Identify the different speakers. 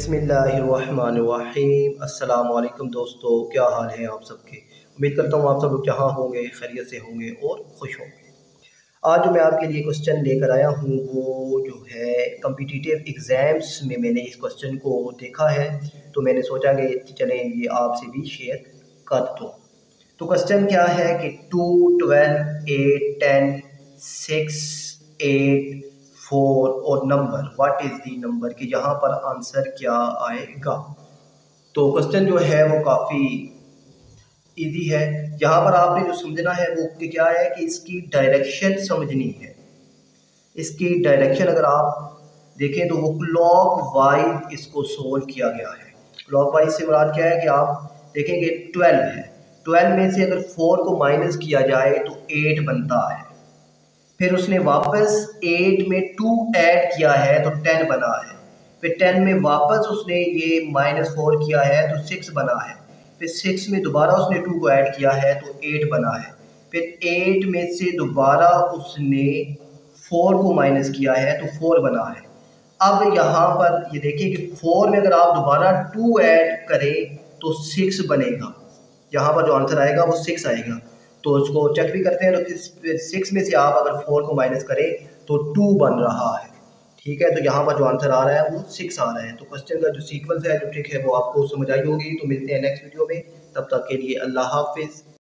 Speaker 1: बिस्मिल्लाहिर्रहमानिर्रहीम। अस्सलाम वालेकुम दोस्तों, क्या हाल है आप सबके। उम्मीद करता हूँ आप सब लोग जहाँ होंगे खैरियत से होंगे और खुश होंगे। आज जो मैं आपके लिए क्वेश्चन लेकर आया हूँ वो जो है कम्पिटिटिव एग्ज़ाम्स में मैंने इस क्वेश्चन को देखा है, तो मैंने सोचा कि चलें ये आपसे भी शेयर कर दूँ। तो क्वेश्चन क्या है कि 2, 12, 8, 10, 6, 8, 4 और number what is the number कि यहाँ पर आंसर क्या आएगा। तो क्वेश्चन जो है वो काफ़ी इजी है। यहाँ पर आपने जो समझना है वो कि क्या है कि इसकी डायरेक्शन समझनी है। इसकी डायरेक्शन अगर आप देखें तो वो क्लॉक वाइज इसको सोल्व किया गया है। क्लॉक वाइज से मुराद क्या है कि आप देखेंगे 12 है, 12 में से अगर 4 को माइनस किया जाए तो 8 बनता है। फिर उसने वापस 8 में 2 ऐड किया है तो 10 बना है। फिर 10 में वापस उसने ये -4 किया है तो 6 बना है। फिर 6 में दोबारा उसने 2 को ऐड किया है तो 8 बना है। फिर 8 में से दोबारा उसने 4 को माइनस किया है तो 4 बना है। अब यहाँ पर ये देखिए कि 4 में अगर आप दोबारा 2 ऐड करें तो 6 बनेगा। यहाँ पर जो आंसर आएगा वो 6 आएगा। तो उसको चेक भी करते हैं तो फिर 6 में से आप अगर 4 को माइनस करें तो 2 बन रहा है। ठीक है, तो यहाँ पर जो आंसर आ रहा है वो 6 आ रहा है। तो क्वेश्चन का जो सीक्वेंस है, जो ट्रिक है वो आपको समझ आई होगी। तो मिलते हैं नेक्स्ट वीडियो में, तब तक के लिए अल्लाह हाफिज़।